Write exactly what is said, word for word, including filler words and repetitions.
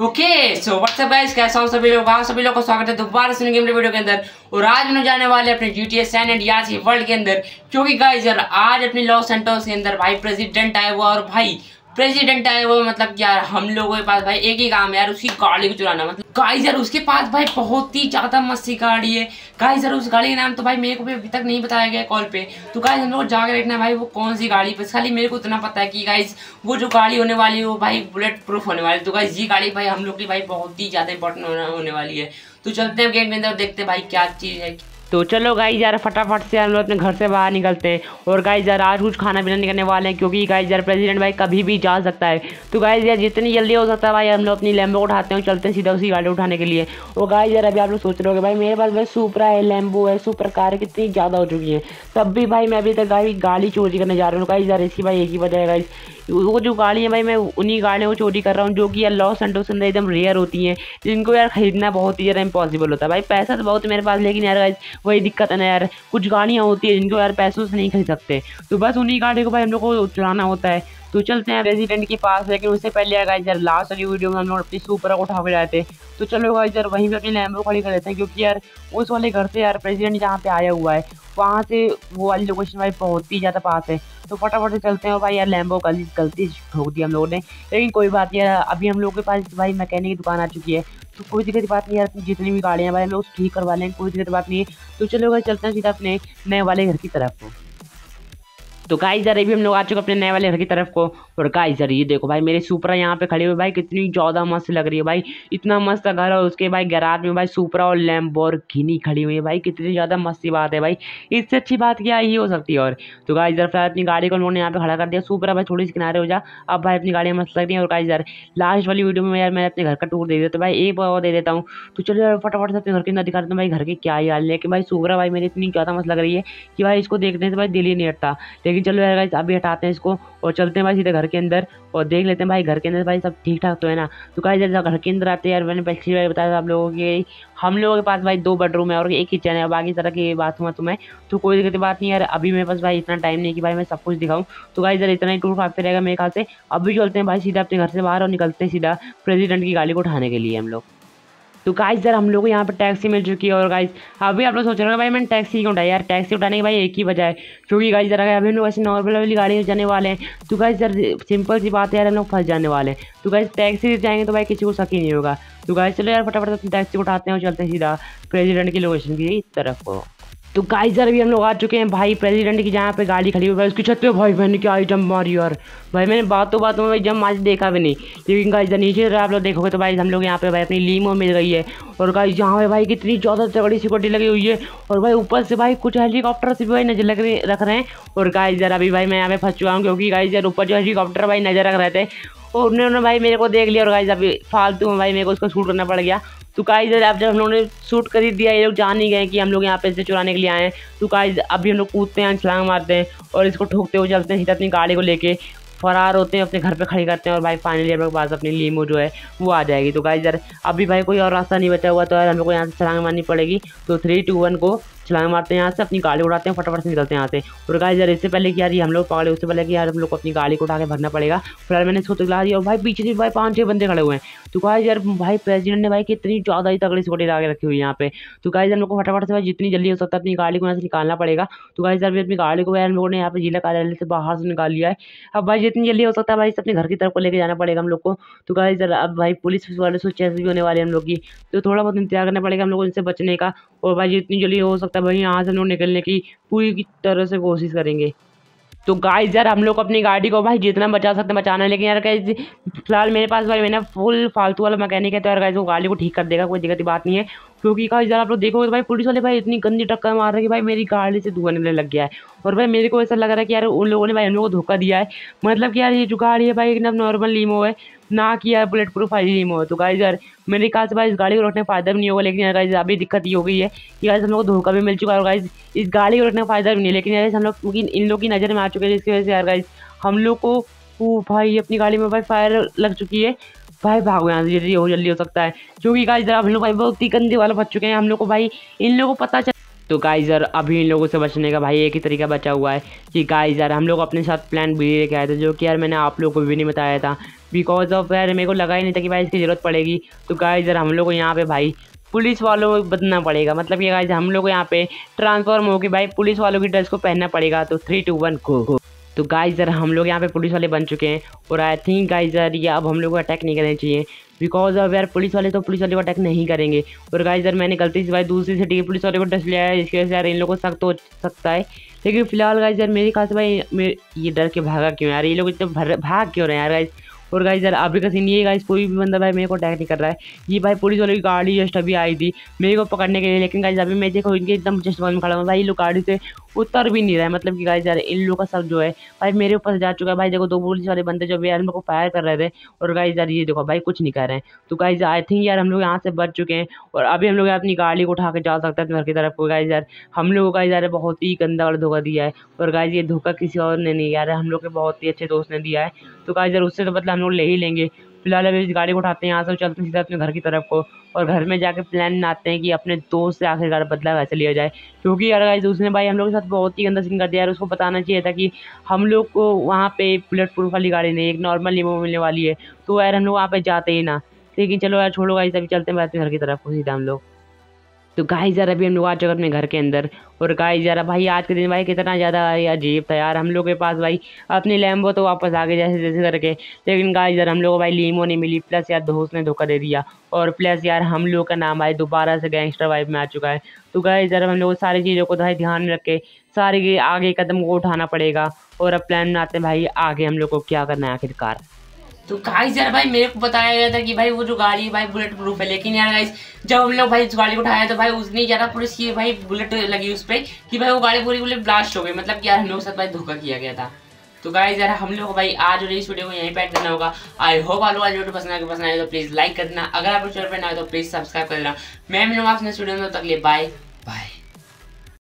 Okay so what's up guys, कैसा हो सभी लोग। आप सभी लोग को स्वागत है दोबारा से गेम वीडियो के अंदर। और आज हम जाने वाले अपने जीटीए सैन एंड्रियास वर्ल्ड के अंदर, क्योंकि गाइस यार आज अपने लॉस सैंटोस के अंदर भाई प्रेसिडेंट आया हुआ। और भाई प्रेसिडेंट आया हुआ मतलब यार हम लोगों के पास भाई एक ही काम है यार, उसकी गाड़ी को चुराना। मतलब गाइस यार उसके पास भाई बहुत ही ज्यादा मस्त गाड़ी है। गाइस यार उस गाड़ी का नाम तो भाई मेरे को भी अभी तक नहीं बताया गया कॉल पे। तो गाइस हम लोग जाकर देखना है भाई वो कौन सी गाड़ी। बस खाली मेरे को इतना पता है कि गाइस वो जो गाड़ी होने वाली है वो भाई बुलेट प्रूफ होने वाली है। तो गाइस ये गाड़ी भाई हम लोग की भाई बहुत ही ज्यादा इंपॉर्टेंट होने वाली है। तो चलते हैं गेम के अंदर, देखते हैं भाई क्या चीज है। तो चलो गाइस यार फटाफट से हम लोग अपने घर से बाहर निकलते हैं। और गाइस यार आज कुछ खाना पीना नहीं करने वाले हैं, क्योंकि गाइस यार प्रेसिडेंट भाई कभी भी जा सकता है। तो गाइस यार जितनी जल्दी हो सकता है भाई हम लोग अपनी लैम्बो उठाते हैं, चलते हैं सीधा उसी गाड़ी उठाने के लिए। और गाइस यार अभी आप लोग सोच रहे हो भाई मेरे पास भाई सुपरा है, लैम्बो है, सुपर कार कितनी ज़्यादा हो चुकी है, तब भी भाई मैं अभी तक गाड़ी गाड़ी चोरी करने जा रहा हूँ। गाइस यार इसकी भाई एक ही वजह है गाइस, वो जो गाड़ी है भाई मैं उन्हीं गाड़ियों को चोरी कर रहा हूँ जो कि यार लॉस सैंटोस के अंदर एकदम रेयर होती हैं, जिनको यार खरीदना बहुत ही ज़्यादा इम्पॉसिबल होता है। भाई पैसा तो बहुत है मेरे पास, लेकिन यार गाइस वही दिक्कत है ना यार, कुछ गाड़ियाँ होती है जिनको यार पैसों से नहीं खरीद सकते। तो बस उन्हीं गाड़ी को भाई हम लोग को चलाना होता है। तो चलते हैं प्रेसिडेंट के पास, लेकिन उससे पहले यार गाइस यार लास्ट वाली वीडियो में हम लोग अपनी सुपर को उठा के जाते हैं। तो चलो गाइस यार वहीं पे अपनी लैम्बो खड़ी कर लेते हैं, क्योंकि यार उस वाले घर से यार प्रेसिडेंट जहाँ पे आया हुआ है वहाँ से वो वाली लोकेशन भाई बहुत ही ज़्यादा पास है। तो फटाफट से चलते हैं। और भाई यार लैम्बो गलती गलती ठोक दी हम लोगों ने, लेकिन कोई बात नहीं यार, अभी हम लोगों के पास भाई मैकेनिक की दुकान आ चुकी है। तो कोई दिक्कत की बात नहीं यार, जितनी भी गाड़ियाँ भाई हम लोग ठीक करवा लें, कोई दिक्कत की बात नहीं है। तो चलो भाई चलते हैं सीधा अपने नए वाले घर की तरफ। तो गाइस यार अभी हम लोग आ चुके अपने नए वाले घर की तरफ को। और गाइस यार ये देखो भाई मेरे सुपरा यहाँ पे खड़ी हुई भाई कितनी ज़्यादा मस्त लग रही है भाई, इतना मस्त घर है। उसके भाई गैराज में भाई सुपरा और लैम्बोर्गिनी खड़ी हुई है भाई, कितनी ज़्यादा मस्ती बात है भाई, इससे अच्छी बात क्या ही हो सकती है। और तो गाइस यार फिर अपनी गाड़ी को उन्होंने यहाँ पे खड़ा कर दिया। सुपरा भाई थोड़ी सी किनारे हो जा, अब भाई अपनी गाड़ियाँ मस्त लग रही है। और गाइस यार लास्ट वाली वीडियो में यार मैं अपने घर का टूर दे देता, तो भाई एक बार दे देता हूँ। तो चलो यार फटाफट से अपने घर के अंदर दिखा देता हूँ भाई घर के क्या ही हाल है। कि भाई सुपरा भाई मेरी इतनी ज़्यादा मस्त लग रही है कि भाई इसको देखने से भाई दिल ही नहीं हटता। लेकिन चलो यार गाइस अभी हटाते हैं इसको और चलते हैं भाई सीधे घर के अंदर और देख लेते हैं भाई घर के अंदर भाई सब ठीक ठाक तो है ना। तो गाइस जब घर के अंदर आते हैं यार, मैंने पिछली बार बताया था आप लोगों की हम लोगों के पास भाई दो बेडरूम है और एक किचन है, बाकी तरह की बात हुआ तुम्हें। तो कोई दिक्कत की बात नहीं यार, अभी मेरे पास भाई इतना टाइम नहीं कि भाई मैं सब कुछ दिखाऊं। तो गाइस यार इतना ही टूर काटते रहेगा मेरे ख्याल से। अभी चलते हैं भाई सीधा अपने घर से बाहर और निकलते हैं सीधा प्रेसिडेंट की गाड़ी को उठाने के लिए हम लोग। तो गाइस यार हम लोग को यहाँ पर टैक्सी मिल चुकी है। और गाइस अभी आप लोग सोच रहे हो भाई मैंने टैक्सी क्यों उठाई, यार टैक्सी उठाने की भाई एक ही वजह है, क्योंकि गाइस यार अभी हम लोग ऐसे नॉर्मल वाली गाड़ी में जाने वाले हैं। तो गाइस यार सिंपल सी बात है यार, हम लोग फंस जाने वाले हैं। तो गाइस टैक्सी से जाएंगे तो भाई किसी को शक ही नहीं होगा। तो गाइस चलो यार फटाफट अपनी टैक्सी उठाते हैं और चलते हैं सीधा प्रेसिडेंट की लोकेशन की तरफ को। तो गाइस यार अभी हम लोग आ चुके हैं भाई प्रेसिडेंट की जहाँ पे गाड़ी खड़ी हुई है उसकी छत पे। भाई मैंने क्या आइटम मारी यार, भाई मैंने बातों बातों में भाई जब आज देखा भी नहीं। लेकिन गाइस नीचे आप लोग देखोगे तो भाई हम लोग यहाँ पे भाई अपनी लीमो मिल गई है। और गाइस यहाँ पे भाई कितनी ज़्यादा तगड़ी सिक्योरिटी लगी हुई है। और भाई ऊपर से भाई कुछ हेलीकॉप्टर से भी भाई नजर लग रहे रख रहे हैं। और गाइस यार अभी भाई मैं यहाँ पे फंस चुका हूँ, क्योंकि गाइस यार ऊपर जो हेलीकॉप्टर भाई नजर रख रहे थे और उन्होंने भाई मेरे को देख लिया। और गाइस अभी फालतू में भाई मेरे को उसको शूट करना पड़ गया। तो गाइस अब जब हम लोगों ने शूट कर ही दिया, ये लोग जान ही गए कि हम लोग यहाँ पे से चुराने के लिए आए हैं। तो गाइस अभी हम लोग कूदते हैं, छलांग मारते हैं और इसको ठोकते हुए चलते हैं सीधा अपनी गाड़ी को लेके फरार होते हैं, अपने घर पे खड़ी करते हैं। और भाई फाइनली हम लोग के पास अपनी लीमो जो है वो आ जाएगी। तो गाइस यार अभी भाई कोई और रास्ता नहीं बचा हुआ, तो यार हम लोग को यहाँ से छलांग मारनी पड़ेगी। तो थ्री टू वन को छलांग मारते हैं यहाँ से, अपनी गाड़ी उड़ाते हैं, फटाफट से निकलते हैं यहाँ से। और गाइस यार इससे पहले कि यार ये हम लोग पकड़े, उससे पहले कि यार हम लोग को अपनी गाड़ी को उठा के भरना पड़ेगा। फिलहाल मैंने इसको दिखला दिया और भाई पीछे से भाई पाँच छः बंदे खड़े हुए हैं। तो गाइस यार भाई प्रेसिडेंट ने भाई कितनी ज़्यादा ही तगड़ी सिक्योरिटी लगा के रखी हुई है यहाँ पे। तो गाइस हम लोग को फटाफट से भाई जितनी जल्दी हो सकता है अपनी गाड़ी को यहाँ से निकालना पड़ेगा। तो गाइस यार अपनी गाड़ी को यार हम लोगों ने यहाँ पे जिला कार्यालय से बाहर से निकाल लिया है। अब भाई जितनी जल्दी हो सकता है भाई अपने घर की तरफ को लेके जाना पड़ेगा हम लोग को। तो गाइस यार अब भाई पुलिस वाले से चेस भी होने वाले हैं हम लोग की, तो थोड़ा बहुत इंतजार करना पड़ेगा हम लोग को इनसे बचने का। और भाई जितनी जल्दी हो सकता है भाई यहाँ से हम लोग निकलने की पूरी तरह से कोशिश करेंगे। तो गाइस यार हम लोग अपनी गाड़ी को भाई जितना बचा सकते हैं बचाना है, लेकिन यार गाइस फिलहाल मेरे पास भाई मैंने फुल फालतू वाला मैकेनिक है। तो यार गाइस वो गाड़ी को ठीक कर देगा, कोई दिक्कत की बात नहीं है। क्योंकि गाइस यार आप लोग देखोगे तो भाई पुलिस वाले भाई इतनी गंदी टक्कर मार रहे हैं कि भाई मेरी गाड़ी से धुआं निकलने लग गया है। और भाई मेरे को ऐसा लग रहा है कि यार उन लोगों ने भाई हम लोग को धोखा दिया है, मतलब कि यार ये जो गाड़ी है भाई एकदम नॉर्मल लीमो है, ना कि यार बुलेट प्रूफ वाली लीमो है। तो गाइस यार मेरे ख्याल से भाई इस गाड़ी को रखने का फायदा भी नहीं होगा। लेकिन यार गाइस अभी दिक्कत ये हो गई है कि गाइस हम लोग को धोखा भी मिल चुका है और गाइस इस गाड़ी को रखने का फायदा भी नहीं। लेकिन यार हम लोग इन लोग की नज़र में आ चुके हैं, जिसकी वजह से यार गाइस हम लोग को वो भाई अपनी गाड़ी में भाई फायर लग चुकी है। भाई भागो यहाँ से जल्दी हो जल्दी हो सकता है, क्योंकि गाइस जरा हम लोग भाई बहुत ही गंदे वाला बच चुके हैं। हम लोग को भाई इन लोगों को पता चल। तो गाइस यार अभी इन लोगों से बचने का भाई एक ही तरीका बचा हुआ है कि गाइस यार हम लोग अपने साथ प्लान बी लेके आए थे, जो कि यार मैंने आप लोगों को भी नहीं बताया था। बिकॉज ऑफ यार मेरे को लगा ही नहीं था कि भाई इसकी ज़रूरत पड़ेगी। तो गाइस यार हम लोग को यहाँ पे भाई पुलिस वालों को बदलना पड़ेगा, मतलब कि गाइस हम लोग को यहाँ पे ट्रांसफॉर्म होकर भाई पुलिस वालों की ड्रेस को पहनना पड़ेगा। तो थ्री टू वन गो। तो गाइस यार हम लोग यहाँ पे पुलिस वाले बन चुके हैं और आई थिंक गाइस यार ये अब हम लोग को अटैक नहीं करना चाहिए, बिकॉज अब यार पुलिस वाले तो पुलिस वाले को अटैक नहीं करेंगे। और गाइस यार मैंने गलती से भाई दूसरी सिटी के पुलिस वाले को ड्रेस लिया है, इसकी वजह से यार इन लोगों को सख्त हो सकता है। लेकिन फिलहाल गाइस यार मेरे ख्याल से भाई मेरे ये डर के भागा क्यों यार, ये लोग इतने भाग क्यों रहे हैं यार गाइस। और गाइस यार अभी का सीन ये गाइस कोई भी बंदा भाई मेरे को अटैक नहीं कर रहा है। ये भाई पुलिस वाले की गाड़ी जस्ट अभी आई थी मेरे को पकड़ने के लिए, लेकिन गाइस अभी मैं देखो इनके एकदम जस्ट बंद में खड़ा हूँ भाई, ये लोग गाड़ी से उतर भी नहीं रहा है। मतलब कि गाइस यार इन लोगों का सब जो है भाई मेरे ऊपर से जा चुका है। भाई देखो दो पुलिस वाले बंदे जो भी यार मेरे को फायर कर रहे थे और गाइस यार ये देखो भाई कुछ नहीं कर रहे हैं। तो गाइस आई थिंक यार हम लोग यहाँ से बच चुके हैं और अभी हम लोग अपनी गाड़ी को उठा के जा सकते हैं घर की तरफ को। गाइस यार हम लोगों को गाइस यार बहुत ही गंदा वाला धोखा दिया है और गाइस ये धोखा किसी और ने नहीं यार हम लोग के बहुत ही अच्छे दोस्त ने दिया है। तो गाइस यार उससे तो मतलब हम लोग ले ही लेंगे। फिलहाल अभी इस गाड़ी को उठाते हैं यहाँ से, चलते हैं सीधा अपने घर की तरफ को और घर में जाके प्लान बनाते हैं कि अपने दोस्त से आखिरकार बदला कैसे लिया जाए। क्योंकि यार गाइस उसने भाई हम लोग के साथ बहुत ही गंदा सीन कर दिया यार, उसको बताना चाहिए था कि हम लोग को वहाँ पे बुलेट प्रूफ वाली गाड़ी नहीं एक नॉर्मल लिमो मिलने वाली है, तो यार हम लोग वहाँ पे जाते ही ना। लेकिन चलो यार छोड़ो गाइस, अभी चलते हैं अपने घर की तरफ को सीधा हम लोग। तो गाइस यार अभी हम लोग आ चुके अपने घर के अंदर और गाइस यार भाई आज के दिन भाई कितना ज़्यादा अजीब था यार। हम लोग के पास भाई अपनी लैम्बो तो वापस आ गई जैसे जैसे करके, लेकिन गाइस यार हम लोग को भाई लीमो नहीं मिली, प्लस यार दोस्त ने धोखा दे दिया और प्लस यार हम लोग का नाम भाई दोबारा से गैंगस्टर वाइब में आ चुका है। तो गाइस यार हम लोग सारी चीज़ों को भाई ध्यान में रख के सारे आगे कदम को उठाना पड़ेगा और अब प्लान बनाते हैं भाई आगे हम लोग को क्या करना है आखिरकार। तो गाइस यार भाई मेरे को बताया गया था कि भाई वो जो गाड़ी है भाई बुलेट प्रूफ है, लेकिन यार गाइस जब हम लोग भाई उस गाड़ी को उठाया तो भाई उसने ज़्यादा पुलिस की भाई बुलेट लगी उस पर कि भाई वो गाड़ी पूरी पूरी ब्लास्ट हो गई। मतलब कि यार हम लोग के साथ भाई धोखा किया गया था। तो गाइस यार हम लोग को भाई आज और इस वीडियो को यहीं पे एंड करना होगा। आई होप आप लोग आज वीडियो पसंद आए पसंद आए तो प्लीज़ लाइक कर देना, अगर आप चैनल पर ना हो तो प्लीज़ सब्सक्राइब कर देना। मैं मिलूंगा आपसे नेक्स्ट वीडियो में, तब तक के लिए बाय बाय।